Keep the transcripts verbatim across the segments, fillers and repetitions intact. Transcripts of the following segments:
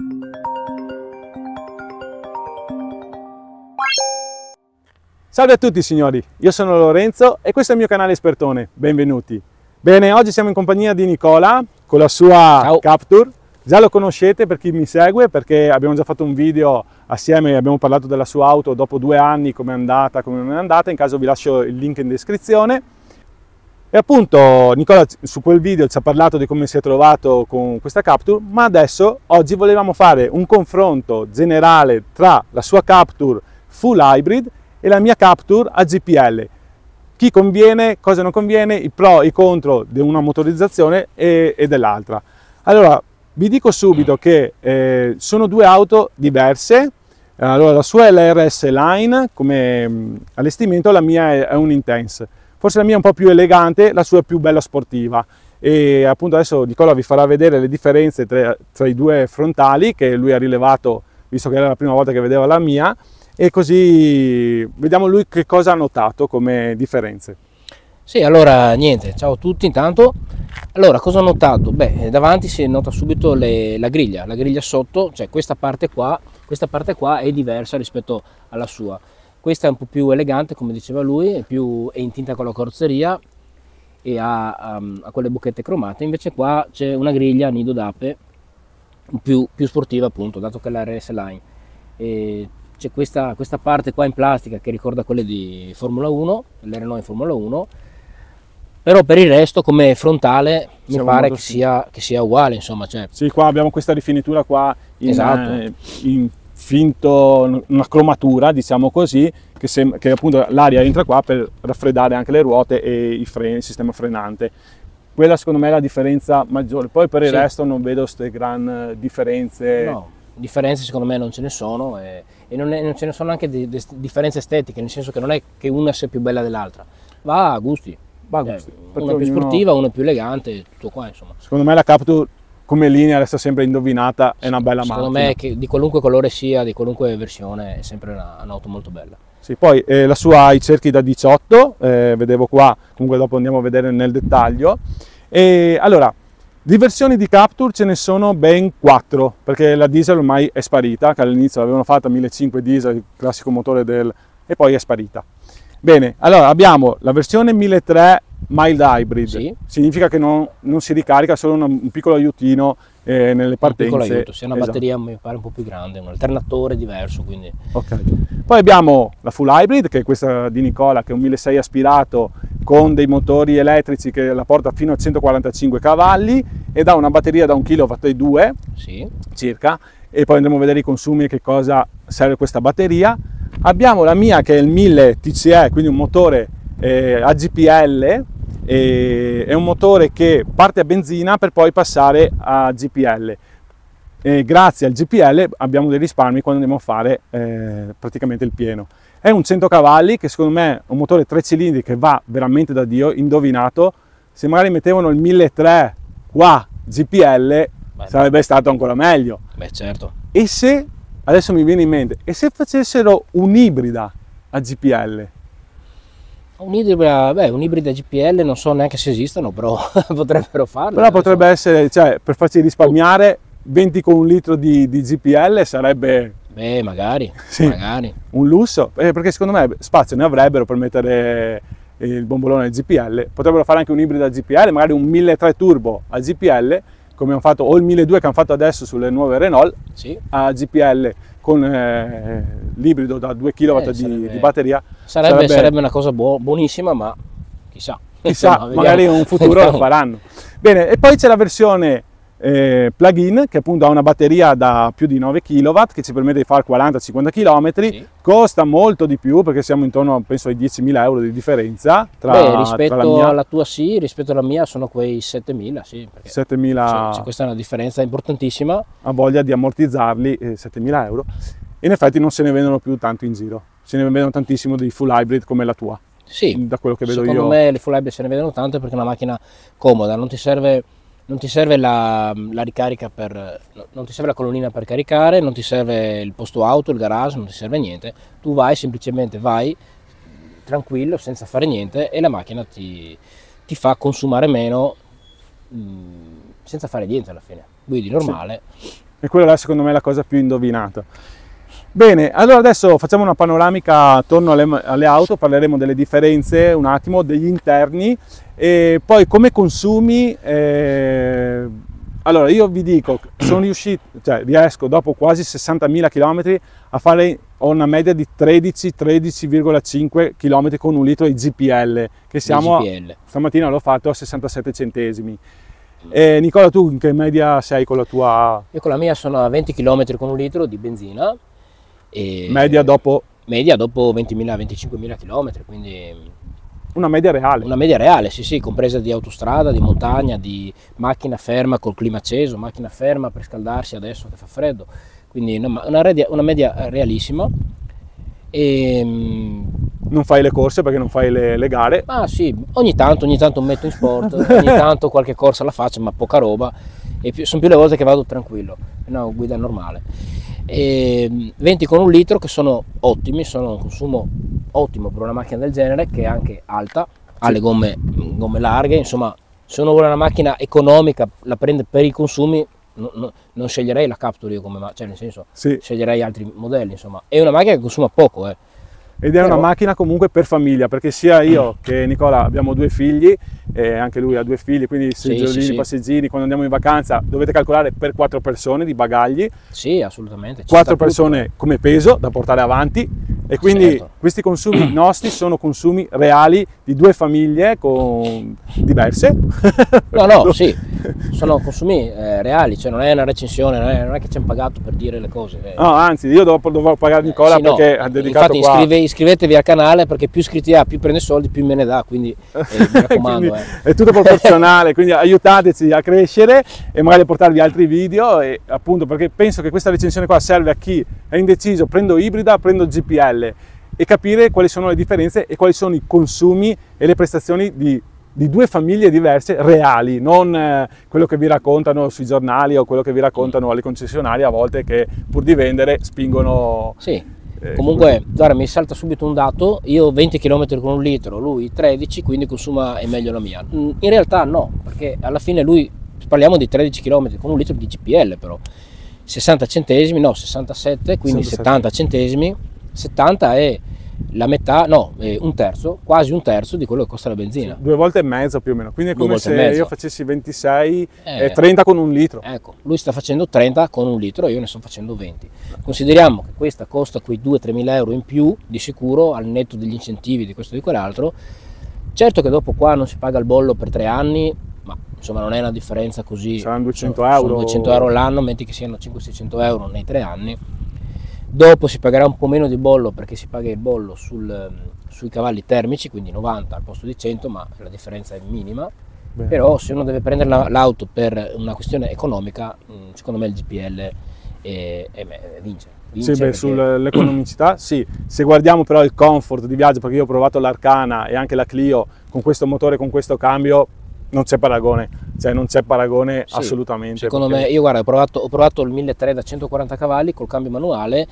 Salve a tutti signori, io sono Lorenzo e questo è il mio canale Espertone, benvenuti. Bene, oggi siamo in compagnia di Nicola con la sua Ciao. Captur. Già lo conoscete per chi mi segue perché abbiamo già fatto un video assieme e abbiamo parlato della sua auto dopo due anni, come è andata, come non è andata, in caso vi lascio il link in descrizione. E appunto Nicola su quel video ci ha parlato di come si è trovato con questa Captur, ma adesso oggi volevamo fare un confronto generale tra la sua Captur full hybrid e la mia Captur a G P L. Chi conviene, cosa non conviene, i pro e i contro di una motorizzazione e, e dell'altra. Allora, vi dico subito che eh, sono due auto diverse. Allora, la sua è la R S Line come mh, allestimento, la mia è, è un Intense. Forse la mia è un po' più elegante, la sua è più bella sportiva. E appunto adesso Nicola vi farà vedere le differenze tra, tra i due frontali che lui ha rilevato, visto che era la prima volta che vedeva la mia, e così vediamo lui che cosa ha notato come differenze. Sì, allora niente, ciao a tutti intanto. Allora, cosa ho notato? Beh, davanti si nota subito le, la griglia, la griglia sotto, cioè questa parte qua, questa parte qua è diversa rispetto alla sua. Questa è un po' più elegante, come diceva lui, è, più, è in tinta con la carrozzeria e ha, um, ha quelle buchette cromate, invece qua c'è una griglia a nido d'ape più, più sportiva appunto, dato che è la R S Line. E c'è questa, questa parte qua in plastica che ricorda quelle di Formula uno, le Renault in Formula uno, però per il resto come frontale mi Siamo pare che sì. sia, che sia uguale, insomma. Cioè. Sì, qua abbiamo questa rifinitura qua in, Esatto. eh, in finto, una cromatura, diciamo così, che, sem che appunto l'aria entra qua per raffreddare anche le ruote e i freni, il sistema frenante. Quella secondo me è la differenza maggiore, poi per il Sì. resto non vedo queste gran differenze. No, differenze secondo me non ce ne sono e, e non, è, non ce ne sono anche di, di differenze estetiche, nel senso che non è che una sia più bella dell'altra, va a gusti. Va a Eh, gusti, una perché più ognuno- sportiva, una più elegante, tutto qua insomma. Secondo me la Captur come linea resta sempre indovinata, è una bella Secondo macchina. me che di qualunque colore sia, di qualunque versione, è sempre una- un'auto molto bella. Sì, poi eh, la sua ha i cerchi da diciotto, eh, vedevo qua, comunque dopo andiamo a vedere nel dettaglio. E allora, di versioni di Captur ce ne sono ben quattro, perché la diesel ormai è sparita, che all'inizio l'avevano fatta millecinquecento diesel, il classico motore del... e poi è sparita. Bene, allora abbiamo la versione milletrecento mild hybrid, Sì. significa che non, non si ricarica, solo un, un piccolo aiutino eh, nelle Un partenze. piccolo aiuto, sia una Esatto. batteria mi pare un po' più grande, un alternatore diverso, quindi Ok. Poi abbiamo la full hybrid, che è questa di Nicola, che è un milleseicento aspirato con dei motori elettrici che la porta fino a centoquarantacinque cavalli ed ha una batteria da un chilowatt e due sì. circa, e poi andremo a vedere i consumi e che cosa serve questa batteria. Abbiamo la mia che è il mille T C E, quindi un motore eh, a G P L, e è un motore che parte a benzina per poi passare a G P L. E grazie al G P L abbiamo dei risparmi quando andiamo a fare eh, praticamente il pieno. È un cento cavalli che secondo me è un motore tre cilindri che va veramente da Dio, indovinato. Se magari mettevano il milletrecento qua G P L Beh, sarebbe stato ancora meglio. Beh, certo. E se, adesso mi viene in mente, e se facessero un'ibrida a G P L? Un'ibrida, beh, un'ibrida G P L non so neanche se esistono, però potrebbero farlo. Però potrebbe essere, cioè, per farci risparmiare venti con un litro di, di G P L sarebbe Beh, magari, Sì. magari. un lusso, eh, perché secondo me spazio ne avrebbero per mettere il bombolone al G P L. Potrebbero fare anche un'ibrida G P L, magari un milletrecento turbo a G P L, come hanno fatto, o il milleduecento che hanno fatto adesso sulle nuove Renault, Sì. a G P L con eh, l'ibrido da due chilowatt Eh, di, sarebbe- di batteria. Sarebbe, sarebbe una cosa buo- buonissima, ma chissà. Chissà, Insomma, magari in vediamo. un futuro Vediamo. lo faranno. Bene, e poi c'è la versione eh, plug-in che appunto ha una batteria da più di nove chilowatt che ci permette di fare quaranta cinquanta chilometri, Sì. costa molto di più perché siamo intorno penso ai diecimila euro di differenza tra, Beh, tra la rispetto mia alla tua sì, rispetto alla mia sono quei settemila, sì. Perché settemila, sì, sì, questa è una differenza importantissima. ha voglia di ammortizzarli, eh, settemila euro. In effetti non se ne vendono più tanto in giro, se ne vendono tantissimo di full hybrid come la tua, Sì, da quello che vedo secondo io. me le full hybrid se ne vedono tante perché è una macchina comoda, non ti serve, non ti serve la, la ricarica per, non ti serve la colonnina per caricare, non ti serve il posto auto, il garage, non ti serve niente, tu vai semplicemente, vai tranquillo senza fare niente e la macchina ti, ti fa consumare meno mh, senza fare niente alla fine, guidi normale. E quella è secondo me la cosa più indovinata. Bene, allora adesso facciamo una panoramica attorno alle, alle auto, parleremo delle differenze un attimo, degli interni e poi come consumi. Eh, allora io vi dico, sono riuscito, cioè riesco dopo quasi sessantamila chilometri a fare una media di tredici tredici virgola cinque chilometri con un litro di G P L, che siamo, G P L. Stamattina l'ho fatto a sessantasette centesimi. Eh, Nicola, tu in che media sei con la tua? Io con la mia sono a venti chilometri con un litro di benzina. E media dopo? Media dopo ventimila venticinquemila chilometri, quindi una media reale. Una media reale, sì sì, compresa di autostrada, di montagna, di macchina ferma col clima acceso, macchina ferma per scaldarsi adesso che fa freddo, quindi una, una, media, una media realissima. E, non fai le corse perché non fai le, le gare? Ah sì, ogni tanto, ogni tanto metto in sport, ogni tanto qualche corsa la faccio, ma poca roba, e più, sono più le volte che vado tranquillo, no, guida normale. E venti con un litro che sono ottimi, sono un consumo ottimo per una macchina del genere, che è anche alta, ha sì. le gomme, gomme larghe, insomma se uno vuole una macchina economica, la prende per i consumi, no, no, non sceglierei la Captur io come macchina, cioè nel senso sì. sceglierei altri modelli, insomma è una macchina che consuma poco. Eh. Ed è Però... una macchina comunque per famiglia, perché sia io che Nicola abbiamo due figli, e anche lui ha due figli, quindi seggiolini, sì, sì, sì. passeggini, quando andiamo in vacanza dovete calcolare per quattro persone di bagagli. Sì, assolutamente. Quattro persone tutto. come peso da portare avanti, e quindi certo. questi consumi nostri sono consumi reali di due famiglie con... diverse. No, no, sì, sono consumi eh, reali, cioè non è una recensione, non è, non è che ci hanno pagato per dire le cose. Eh. No, anzi, io dopo dovevo pagare Nicola eh, sì, perché no. ha dedicato Infatti qua... iscrive, iscrivetevi al canale, perché più iscritti ha, più prende soldi, più me ne dà, quindi eh, mi raccomando. quindi, eh. È tutto proporzionale, quindi aiutateci a crescere e magari a portarvi altri video, e appunto perché penso che questa recensione qua serve a chi è indeciso, prendo ibrida, prendo G P L, e capire quali sono le differenze e quali sono i consumi e le prestazioni di, di due famiglie diverse reali, non eh, quello che vi raccontano sui giornali o quello che vi raccontano alle concessionarie a volte, che pur di vendere spingono. Sì. Comunque, guarda, mi salta subito un dato, io venti chilometri con un litro, lui tredici, quindi consuma è meglio la mia. In realtà no, perché alla fine lui, parliamo di tredici chilometri con un litro di G P L però, sessanta centesimi, no, sessantasette, quindi sessantasette. settanta centesimi, settanta è la metà, no, è un terzo, quasi un terzo di quello che costa la benzina. Sì, due volte e mezzo più o meno, quindi è come se io facessi ventisei eh, e trenta con un litro. Ecco, lui sta facendo trenta con un litro e io ne sto facendo venti. Consideriamo che questa costa quei due tre mila euro in più di sicuro, al netto degli incentivi di questo e di quell'altro. Certo che dopo qua non si paga il bollo per tre anni, ma insomma non è una differenza così. Saranno duecento euro. Sono duecento euro l'anno, metti che siano cinquecento seicento euro nei tre anni. Dopo si pagherà un po' meno di bollo, perché si paga il bollo sul, sui cavalli termici, quindi novanta al posto di cento, ma la differenza è minima. Beh. Però se uno deve prendere l'auto per una questione economica, secondo me il G P L è, è, è, vince. vince sì, beh, perché... sull'economicità sì. Se guardiamo però il comfort di viaggio, perché io ho provato l'Arcana e anche la Clio con questo motore, con questo cambio, non c'è paragone, cioè non c'è paragone sì, assolutamente. Secondo perché... me, io guarda, ho provato, ho provato il milletrecento da centoquaranta cavalli col cambio manuale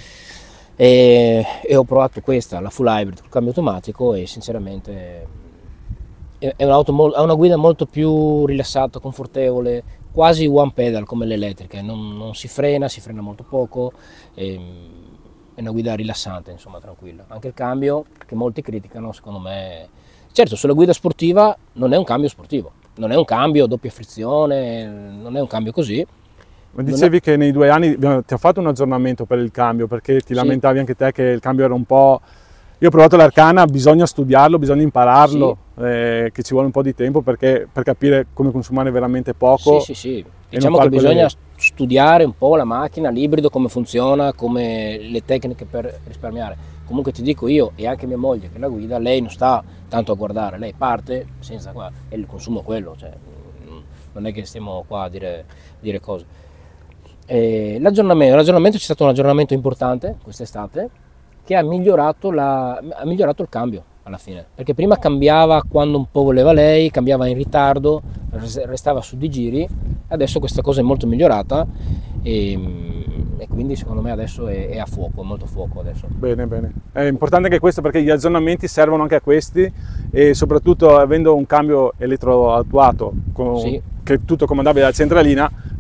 e, e ho provato questa, la full hybrid col cambio automatico, e sinceramente è, è un'auto, ha una guida molto più rilassata, confortevole, quasi one pedal come le elettriche, non, non si frena, si frena molto poco, e, è una guida rilassante, insomma, tranquilla. Anche il cambio, che molti criticano, secondo me... Certo, sulla guida sportiva non è un cambio sportivo, non è un cambio doppia frizione, non è un cambio così. Ma dicevi è... che nei due anni ti ha fatto un aggiornamento per il cambio, perché ti sì. lamentavi anche te che il cambio era un po'... Io ho provato l'Arcana, bisogna studiarlo, bisogna impararlo, sì. eh, che ci vuole un po' di tempo perché, per capire come consumare veramente poco. Sì, sì, sì. Diciamo che bisogna quelle... studiare un po' la macchina, l'ibrido, come funziona, come le tecniche per risparmiare. Comunque ti dico io, e anche mia moglie che la guida, lei non sta tanto a guardare, lei parte senza qua, e il consumo è quello, cioè, non è che stiamo qua a dire, dire cose. L'aggiornamento, l'aggiornamento c'è stato un aggiornamento importante quest'estate, che ha migliorato, la, ha migliorato il cambio alla fine, perché prima cambiava quando un po' voleva lei, cambiava in ritardo, restava su di giri, adesso questa cosa è molto migliorata, e, e quindi secondo me adesso è, è a fuoco, è molto fuoco adesso. Bene, bene. È importante anche questo, perché gli aggiornamenti servono anche a questi, e soprattutto avendo un cambio elettroattuato con, sì. che è tutto comandabile dalla centralina,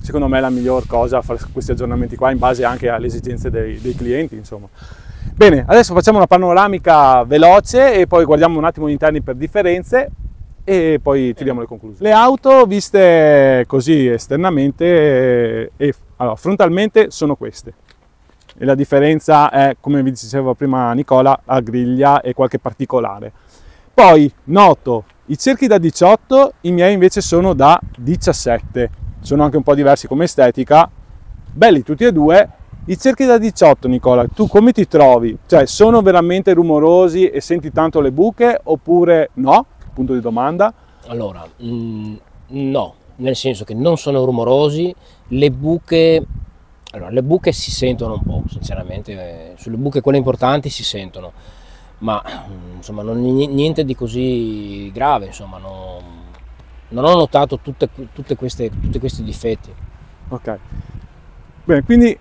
secondo me è la miglior cosa fare questi aggiornamenti qua in base anche alle esigenze dei, dei clienti, insomma. Bene, adesso facciamo una panoramica veloce e poi guardiamo un attimo gli interni per differenze e poi tiriamo le conclusioni. Le auto viste così esternamente e allora, frontalmente sono queste. E la differenza è, come vi diceva prima Nicola, la griglia e qualche particolare. Poi noto i cerchi da diciotto, i miei invece sono da diciassette, sono anche un po' diversi come estetica, belli tutti e due. I cerchi da diciotto, Nicola, tu come ti trovi? Cioè, sono veramente rumorosi e senti tanto le buche oppure no? Punto di domanda. Allora, mh, no, nel senso che non sono rumorosi, le buche, allora, le buche si sentono un po', sinceramente, eh, sulle buche quelle importanti si sentono, ma insomma non, niente di così grave, insomma, no, non ho notato tutte, tutte queste, tutti questi difetti. Ok, bene, quindi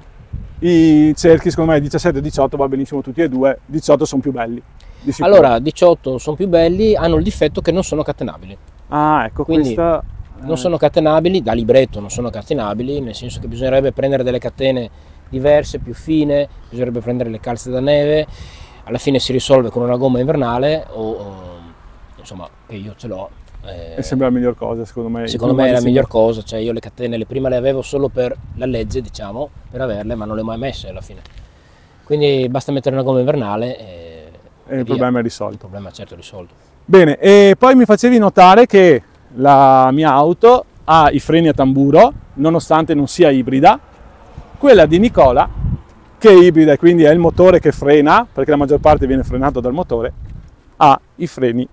i cerchi secondo me diciassette e diciotto va benissimo tutti e due, diciotto sono più belli. Allora, diciotto sono più belli, hanno il difetto che non sono catenabili. Ah, ecco, quindi questa... non sono catenabili, da libretto non sono catenabili, nel senso che bisognerebbe prendere delle catene diverse, più fine, bisognerebbe prendere le calze da neve, alla fine si risolve con una gomma invernale o, o insomma, che io ce l'ho. Eh, e sembra la miglior cosa, secondo me. Secondo me è la miglior cosa, cioè io le catene le prima le avevo solo per la legge, diciamo, per averle, ma non le ho mai messe alla fine. Quindi basta mettere una gomma invernale e, e il problema è risolto. Il problema è certo risolto. Bene, e poi mi facevi notare che la mia auto ha i freni a tamburo, nonostante non sia ibrida. Quella di Nicola, che è ibrida e quindi è il motore che frena, perché la maggior parte viene frenato dal motore, ha i freni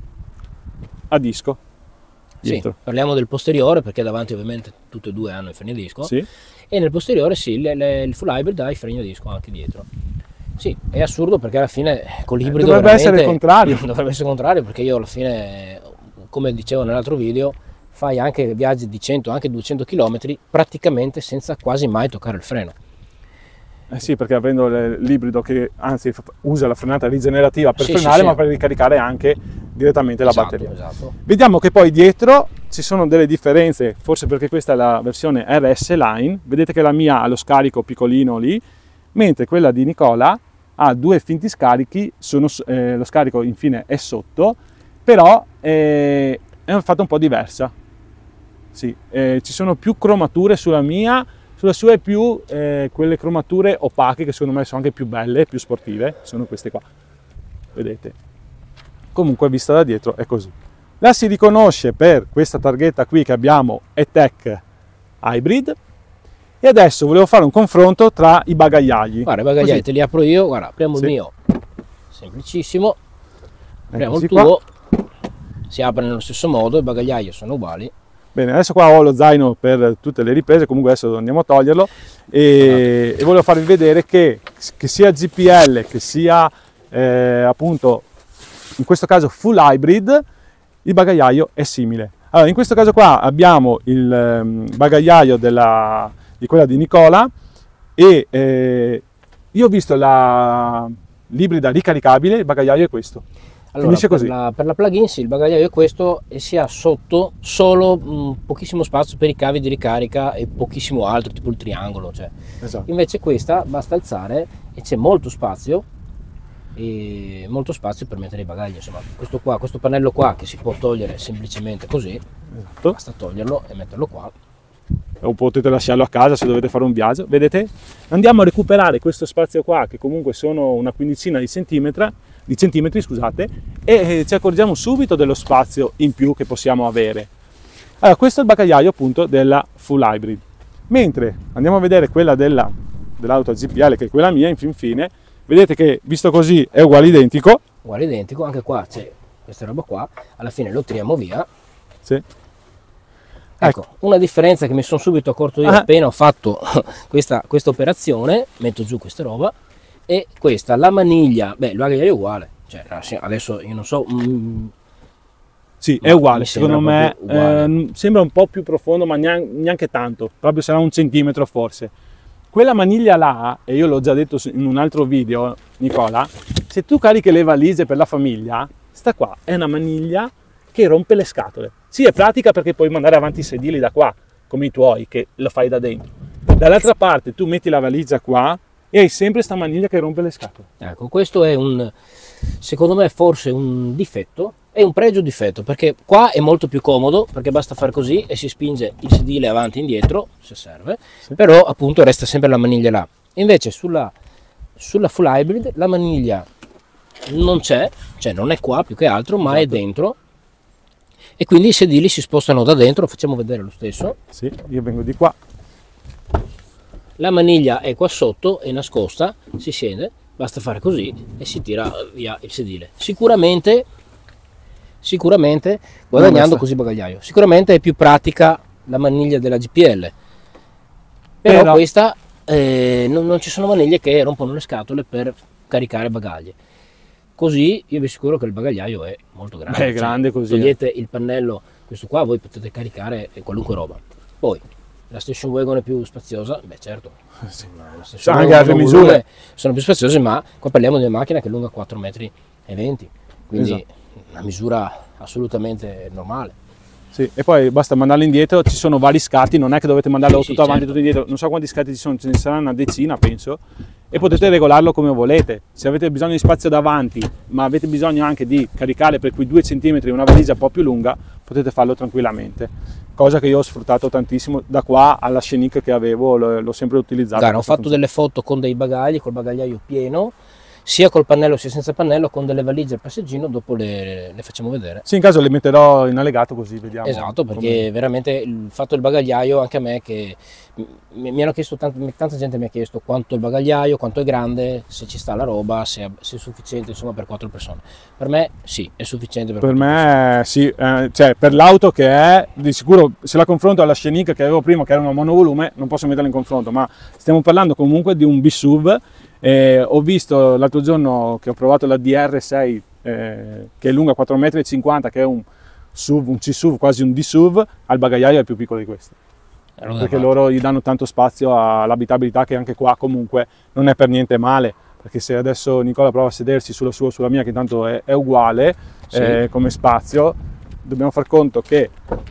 a disco. Sì, parliamo del posteriore perché davanti ovviamente tutte e due hanno i freni a disco, sì. E nel posteriore sì, le, le, il full hybrid ha i freni a disco anche dietro. Sì, è assurdo perché alla fine con l'ibrido dovrebbe essere il contrario. Dovrebbe essere il contrario perché io alla fine, come dicevo nell'altro video, fai anche viaggi di cento, anche duecento chilometri praticamente senza quasi mai toccare il freno. Eh sì, perché avendo l'ibrido che anzi usa la frenata rigenerativa per sì, frenare, sì, ma sì. per ricaricare anche direttamente esatto, la batteria. Esatto. Vediamo che poi dietro ci sono delle differenze, forse perché questa è la versione R S Line. Vedete che la mia ha lo scarico piccolino lì, mentre quella di Nicola ha due finti scarichi, sono, eh, lo scarico infine è sotto, però eh, è fatta un po' diversa. Sì, eh, ci sono più cromature sulla mia. Sulla sua è più eh, quelle cromature opache che secondo me sono anche più belle, più sportive, sono queste qua, vedete. Comunque vista da dietro è così. La si riconosce per questa targhetta qui che abbiamo E-Tech Hybrid. E adesso volevo fare un confronto tra i bagagliai. Guarda, i bagagliai così te li apro io, guarda, apriamo sì. il mio, semplicissimo, apriamo il tuo, qua. Si apre nello stesso modo, i bagagliai sono uguali. Bene, adesso qua ho lo zaino per tutte le riprese, comunque adesso andiamo a toglierlo e, e volevo farvi vedere che, che sia G P L che sia eh, appunto in questo caso full hybrid, il bagagliaio è simile. Allora, in questo caso qua abbiamo il um, bagagliaio della, di quella di Nicola e eh, io ho visto l'ibrida ricaricabile, il bagagliaio è questo. Allora, Finisce per così. La, per la plug-in sì, il bagagliaio è questo e si ha sotto solo mh, pochissimo spazio per i cavi di ricarica e pochissimo altro, tipo il triangolo. Cioè. Esatto. Invece questa basta alzare e c'è molto spazio e molto spazio per mettere i bagagli. Insomma, questo qua, questo pannello qua che si può togliere semplicemente così, esatto. Basta toglierlo e metterlo qua. O potete lasciarlo a casa se dovete fare un viaggio. Vedete? Andiamo a recuperare questo spazio qua che comunque sono una quindicina di centimetri. di centimetri scusate, e ci accorgiamo subito dello spazio in più che possiamo avere. Allora, questo è il bagagliaio appunto della full hybrid, mentre andiamo a vedere quella della, dell'auto G P L, che è quella mia, in fin fine, vedete che visto così è uguale identico. Uguale identico, anche qua c'è questa roba qua, alla fine lo tiriamo via. Sì. Ecco, ecco, una differenza che mi sono subito accorto io ah. appena ho fatto questa, questa operazione, metto giù questa roba, e questa, la maniglia, beh, il bagagliaio è uguale, cioè adesso io non so... Mm, sì, è uguale, secondo me uguale. Eh, sembra un po' più profondo, ma neanche, neanche tanto, proprio sarà un centimetro forse. Quella maniglia là, e io l'ho già detto in un altro video, Nicola, se tu carichi le valigie per la famiglia, sta qua, è una maniglia che rompe le scatole. Sì, è pratica perché puoi mandare avanti i sedili da qua, come i tuoi, che lo fai da dentro. Dall'altra parte tu metti la valigia qua e hai sempre sta maniglia che rompe le scatole. Ecco, questo è un, secondo me forse un difetto, è un pregio difetto, perché qua è molto più comodo, perché basta fare così e si spinge il sedile avanti e indietro, se serve, sì. Però appunto resta sempre la maniglia là. Invece sulla, sulla full hybrid la maniglia non c'è, cioè non è qua più che altro, ma esatto. È dentro, e quindi i sedili si spostano da dentro. Facciamo vedere lo stesso. Sì, io vengo di qua. La maniglia è qua sotto, è nascosta, si scende, basta fare così e si tira via il sedile. Sicuramente, sicuramente guadagnando così bagagliaio. Sicuramente è più pratica la maniglia della G P L, però, però questa eh, non, non ci sono maniglie che rompono le scatole per caricare bagagli. Così io vi assicuro che il bagagliaio è molto grande. Beh, è grande cioè, così. Togliete il pannello, questo qua, voi potete caricare qualunque roba. Poi la station wagon è più spaziosa, beh certo, sì. Sono anche altre misure sono più spaziose, ma qua parliamo di una macchina che è lunga quattro metri e venti, quindi esatto. Una misura assolutamente normale. Sì, e poi basta mandarla indietro, ci sono vari scatti, non è che dovete mandarlo sì, tutto sì, avanti e certo. tutto indietro, non so quanti scatti ci sono, ce ne saranno una decina penso, e potete regolarlo come volete. Se avete bisogno di spazio davanti, ma avete bisogno anche di caricare per quei due centimetri una valigia un po' più lunga, potete farlo tranquillamente, cosa che io ho sfruttato tantissimo. Da qua alla Scenic che avevo l'ho sempre utilizzato. Guarda, ho fatto funzione. Delle foto con dei bagagli, col bagagliaio pieno, sia col pannello sia senza pannello, con delle valigie al passeggino, dopo le, le facciamo vedere. Sì, in caso le metterò in allegato così vediamo. Esatto, perché veramente il fatto del bagagliaio, anche a me che mi, mi hanno chiesto, tanta, tanta gente mi ha chiesto quanto il bagagliaio, quanto è grande, se ci sta la roba, se è, se è sufficiente insomma per quattro persone. Per me sì, è sufficiente per, per me sì, eh, cioè per l'auto che è, di sicuro se la confronto alla Scenic che avevo prima che era una monovolume, non posso metterla in confronto, ma stiamo parlando comunque di un B-S U V. Eh, ho visto l'altro giorno che ho provato la D R sei eh, che è lunga quattro virgola cinquanta metri, che è un S U V, un C-S U V, quasi un D-S U V, al bagagliaio è più piccolo di questo, allora, perché loro gli danno tanto spazio all'abitabilità, che anche qua comunque non è per niente male, perché se adesso Nicola prova a sedersi sulla sua o sulla mia, che intanto è, è uguale sì. eh, come spazio, dobbiamo far conto che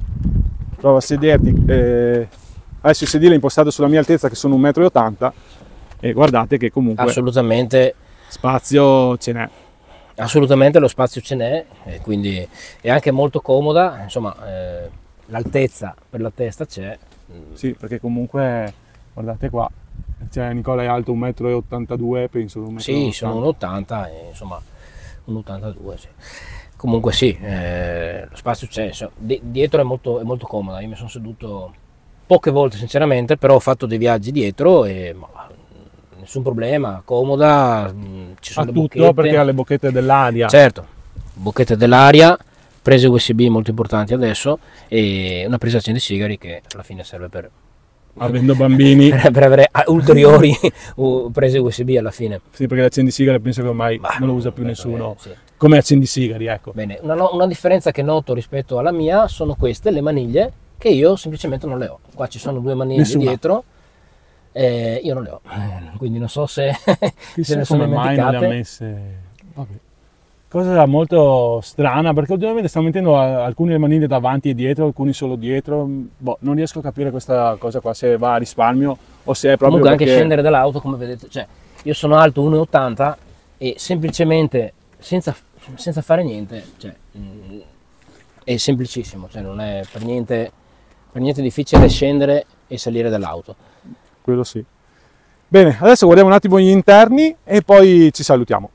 prova a sederti, eh, adesso il sedile è impostato sulla mia altezza che sono un metro e ottanta, e guardate che comunque assolutamente spazio ce n'è, assolutamente lo spazio ce n'è, e quindi è anche molto comoda, insomma eh, l'altezza per la testa c'è. Sì, perché comunque guardate qua, cioè Nicola è alto un metro e ottantadue penso, un metro sì, sono un ottanta, insomma un ottantadue sì. Comunque sì, eh, lo spazio c'è, dietro è molto, è molto comoda. Io mi sono seduto poche volte sinceramente, però ho fatto dei viaggi dietro e ma, nessun problema, comoda, ci sono a le tutto bocchette. Perché ha le bocchette dell'aria. Certo, bocchette dell'aria, prese U S B molto importanti adesso e una presa accendisigari che alla fine serve per, avendo bambini, per, per avere ulteriori prese U S B alla fine. Sì, perché l'accendisigari penso che ormai bah, non lo usa più nessuno, sì. Come accendisigari, ecco. Bene, una, una differenza che noto rispetto alla mia sono queste, le maniglie, che io semplicemente non le ho. Qua ci sono due maniglie Nessuna. dietro, eh, io non le ho, quindi non so se, se ne sono dimenticate. Mai non le ha messe. Vabbè. Cosa molto strana, perché ultimamente stanno mettendo alcune maniglie davanti e dietro, alcuni solo dietro. Boh, non riesco a capire questa cosa qua, se va a risparmio o se è proprio comunque perché... anche scendere dall'auto, come vedete, cioè io sono alto uno e ottanta e semplicemente senza, senza fare niente, cioè, mh, è semplicissimo, cioè non è per niente, per niente difficile scendere e salire dall'auto. Quello sì. Bene, adesso guardiamo un attimo gli interni e poi ci salutiamo.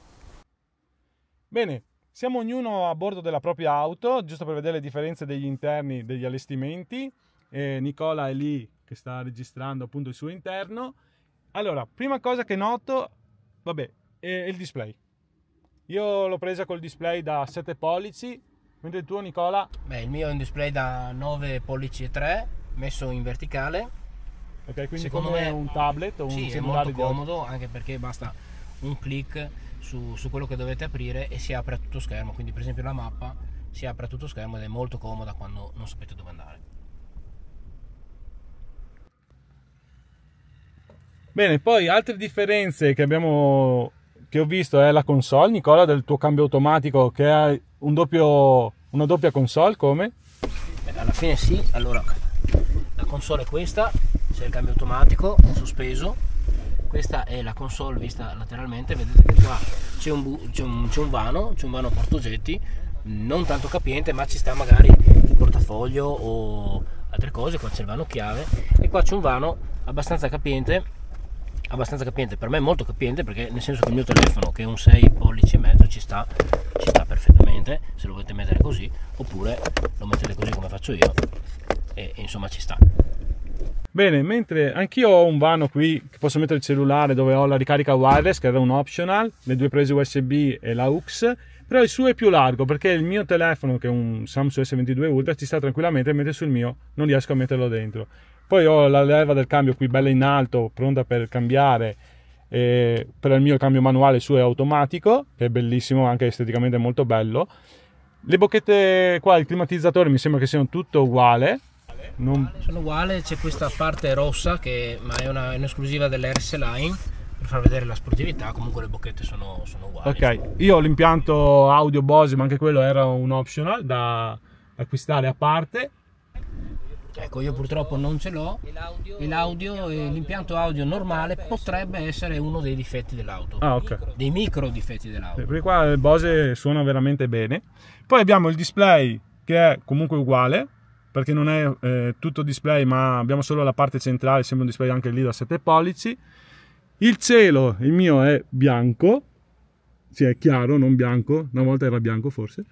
Bene, siamo ognuno a bordo della propria auto, giusto per vedere le differenze degli interni degli allestimenti. E Nicola è lì che sta registrando appunto il suo interno. Allora, prima cosa che noto, vabbè, è il display. Io l'ho presa col display da sette pollici, mentre il tuo, Nicola? Beh, il mio è un display da nove pollici e tre, messo in verticale. Ok, quindi secondo come me un tablet o un sì, cellulare? È molto comodo, anche perché basta un click su, su quello che dovete aprire e si apre a tutto schermo, quindi per esempio la mappa si apre a tutto schermo ed è molto comoda quando non sapete dove andare. Bene, poi altre differenze che abbiamo, che ho visto è la console, Nicola, del tuo cambio automatico, che ha un doppio, una doppia console, come? Beh, alla fine sì, allora la console è questa, c'è il cambio automatico sospeso. Questa è la console vista lateralmente, vedete che qua c'è un, c'è un, c'è un vano, c'è un vano portaoggetti, non tanto capiente, ma ci sta magari il portafoglio o altre cose. Qua c'è il vano chiave e qua c'è un vano abbastanza capiente, abbastanza capiente, per me molto capiente, perché nel senso che il mio telefono, che è un sei pollici e mezzo, ci sta, ci sta perfettamente, se lo volete mettere così, oppure lo mettete così come faccio io e, e insomma ci sta. Bene, mentre anch'io ho un vano qui che posso mettere il cellulare, dove ho la ricarica wireless, che era un optional, le due prese U S B e la A U X, però il suo è più largo perché il mio telefono, che è un Samsung S ventidue Ultra, ci sta tranquillamente, mentre sul mio non riesco a metterlo dentro. Poi ho la leva del cambio qui bella in alto, pronta per cambiare, e per il mio cambio manuale, il suo è automatico, che è bellissimo, anche esteticamente molto bello. Le bocchette qua, il climatizzatore, mi sembra che siano tutto uguale. Non... sono uguali, c'è questa parte rossa che ma è un'esclusiva dell'R S Line per far vedere la sportività. Comunque le bocchette sono, sono uguali. Ok, io ho l'impianto audio Bose, ma anche quello era un optional da acquistare a parte. Ecco, io purtroppo non ce l'ho e l'audio, l'impianto audio normale potrebbe essere uno dei difetti dell'auto. Ah, ok. Dei micro difetti dell'auto. Perché qua il Bose suona veramente bene. Poi abbiamo il display che è comunque uguale, perché non è eh, tutto display, ma abbiamo solo la parte centrale, sembra un display anche lì da sette pollici. Il cielo, il mio è bianco, sì, è chiaro, non bianco, una volta era bianco forse.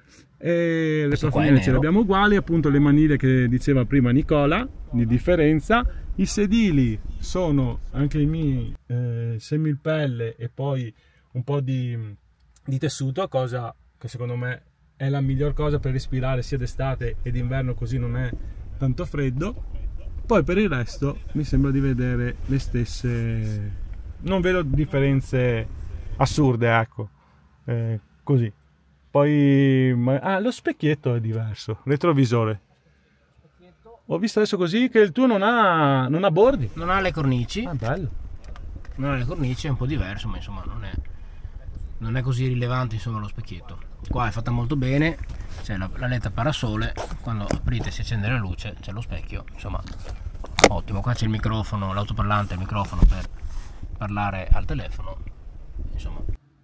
E le soffiline ce le abbiamo uguali, appunto le maniglie che diceva prima Nicola, di differenza. I sedili sono anche i miei eh, semipelle e poi un po' di, di tessuto, cosa che secondo me è la miglior cosa per respirare sia d'estate ed d'inverno, così non è tanto freddo. Poi per il resto mi sembra di vedere le stesse, non vedo differenze assurde, ecco, eh, così. Poi ah, lo specchietto è diverso, retrovisore. Ho visto adesso così che il tuo non ha, non ha bordi, non ha le cornici. Ah, bello. Non ha le cornici, è un po' diverso, ma insomma non è, non è così rilevante, insomma, lo specchietto. Qua è fatta molto bene, c'è la, la letta parasole, quando aprite si accende la luce, c'è lo specchio, insomma ottimo. Qua c'è il microfono, l'autoparlante, il microfono per parlare al telefono, insomma.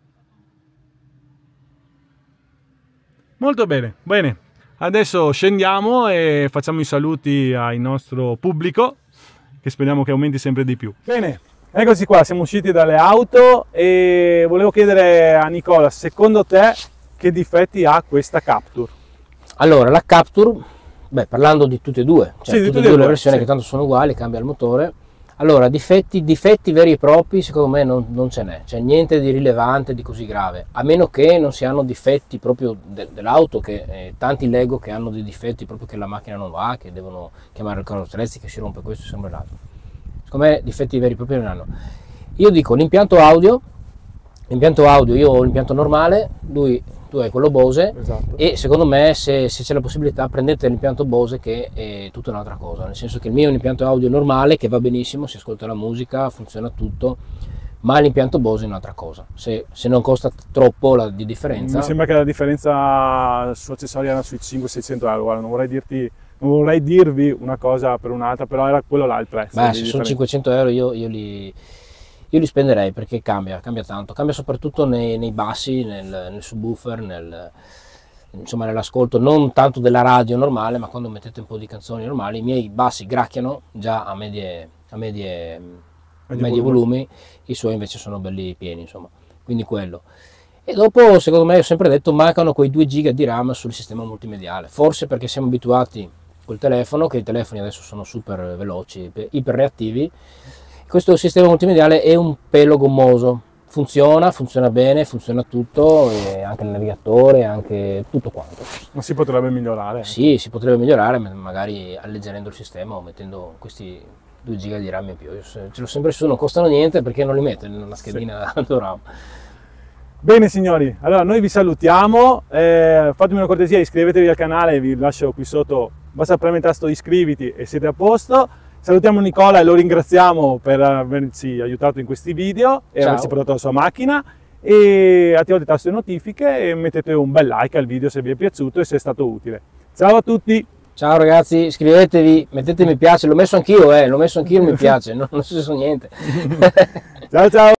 Molto bene, bene. Adesso scendiamo e facciamo i saluti al nostro pubblico, che speriamo che aumenti sempre di più. Bene, eccoci qua, siamo usciti dalle auto e volevo chiedere a Nicola, secondo te che difetti ha questa Captur? Allora, la Captur, beh, parlando di tutte e due, cioè sì, tutte e due le versioni, sì, che tanto sono uguali, cambia il motore. Allora, difetti, difetti veri e propri secondo me non, non ce n'è, c'è niente di rilevante, di così grave, a meno che non si hanno difetti proprio de, dell'auto, che eh, tanti leggo che hanno dei difetti proprio che la macchina non va, che devono chiamare il carrozzerizzi, che si rompe questo, sembra l'altro. Secondo me difetti veri e propri non hanno. Io dico l'impianto audio, l'impianto audio, io ho l'impianto normale, lui, tu hai quello Bose, esatto. E secondo me se, se c'è la possibilità prendete l'impianto Bose, che è tutta un'altra cosa, nel senso che il mio è un impianto audio normale che va benissimo, si ascolta la musica, funziona tutto, ma l'impianto Bose è un'altra cosa, se, se non costa troppo la di differenza. Mi sembra che la differenza su accessori era sui cinquecento seicento euro, guarda, non vorrei dirti, non vorrei dirvi una cosa per un'altra, però era quello là il prezzo. Beh, se sono cinquecento euro io, io li... Io li spenderei, perché cambia, cambia tanto, cambia soprattutto nei, nei bassi, nel, nel subwoofer, nel, insomma nell'ascolto, non tanto della radio normale, ma quando mettete un po' di canzoni normali, i miei bassi gracchiano già a medie, a medie, medie, medie volumi, i suoi invece sono belli pieni, insomma, quindi quello. E dopo, secondo me, ho sempre detto, mancano quei due giga di RAM sul sistema multimediale, forse perché siamo abituati col telefono, che i telefoni adesso sono super veloci, iper reattivi. Questo sistema multimediale è un pelo gommoso, funziona, funziona bene, funziona tutto, e anche il navigatore, anche tutto quanto. Ma si potrebbe migliorare? Sì, si potrebbe migliorare, magari alleggerendo il sistema o mettendo questi due giga di RAM in più. Io ce l'ho sempre su, non costano niente, perché non li metto in una schedina sì. RAM. Bene signori, allora noi vi salutiamo, eh, fatemi una cortesia, iscrivetevi al canale, vi lascio qui sotto, basta premere il tasto iscriviti e siete a posto. Salutiamo Nicola e lo ringraziamo per averci aiutato in questi video e Ciao. averci portato la sua macchina, e attivate il tasto di notifiche e mettete un bel like al video se vi è piaciuto e se è stato utile. Ciao a tutti! Ciao ragazzi, iscrivetevi, mettete mi piace, l'ho messo anch'io, eh, l'ho messo anch'io mi piace, non, non è successo niente. Ciao ciao!